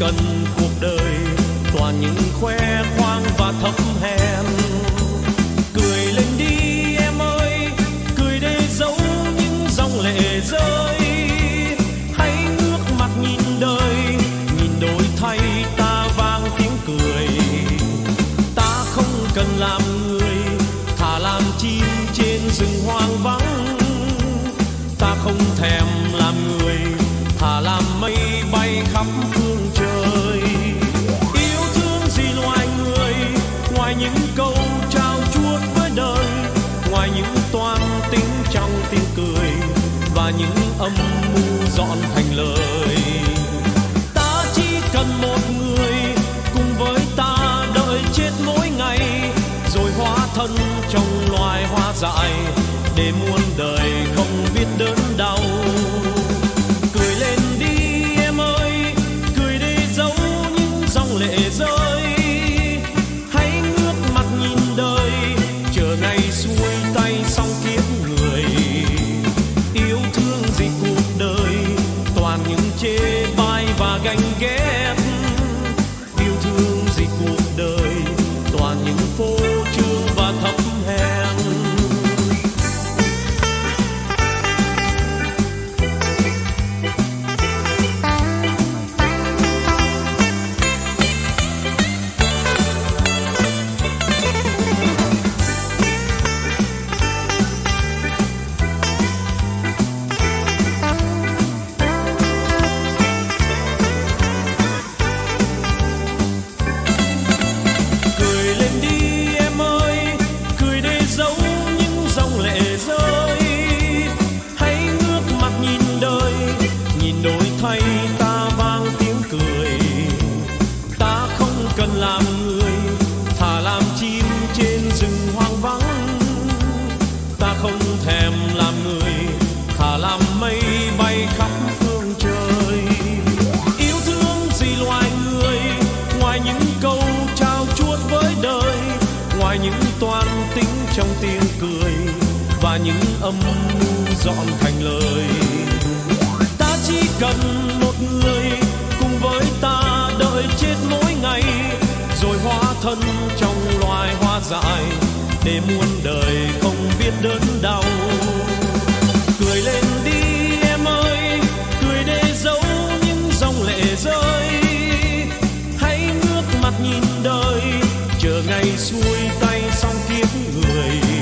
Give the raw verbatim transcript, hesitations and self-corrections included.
cần cuộc đời toàn những khoe khoang và thấp hèn. Cười lên đi em ơi, cười để giấu những dòng lệ rơi. Hãy ngước mặt nhìn đời, nhìn đổi thay ta vang tiếng cười. Ta không cần làm người, thà làm chim trên rừng hoang vắng. Ta không thèm làm người, thà làm mây bay khắp phương trời. Yêu thương gì loài người, ngoài những câu trao chuốt với đời, ngoài những toan tính trong tiếng cười và những âm mưu dọn thành lời. Ta chỉ cần một người cùng với ta đợi chết mỗi ngày, rồi hóa thân trong loài hoa dại để muôn đời không biết đớn đau. Cười lên đi em ơi, cười để giấu những dòng lệ rơi. Hãy ngước mặt nhìn đời, chờ ngày xuôi tay xong kiếp người. Yêu thương gì cuộc đời, toàn những chê bai và ganh ghét. Yêu thương gì cuộc đời, toàn những phô trương và thấp hèn. Thay ta vang tiếng cười. Ta không cần làm người, thà làm chim trên rừng hoang vắng. Ta không thèm làm người, thà làm mây bay khắp phương trời. Yêu thương gì loài người, ngoài những câu trao chuốt với đời, ngoài những toan tính trong tiếng cười và những âm mưu dọn thành lời. Chỉ cần một người cùng với ta đợi chết mỗi ngày, rồi hóa thân trong loài hoa dại để muôn đời không biết đớn đau. Cười lên đi em ơi, cười để giấu những dòng lệ rơi. Hãy ngước mặt nhìn đời, chờ ngày xuôi tay xong kiếp người.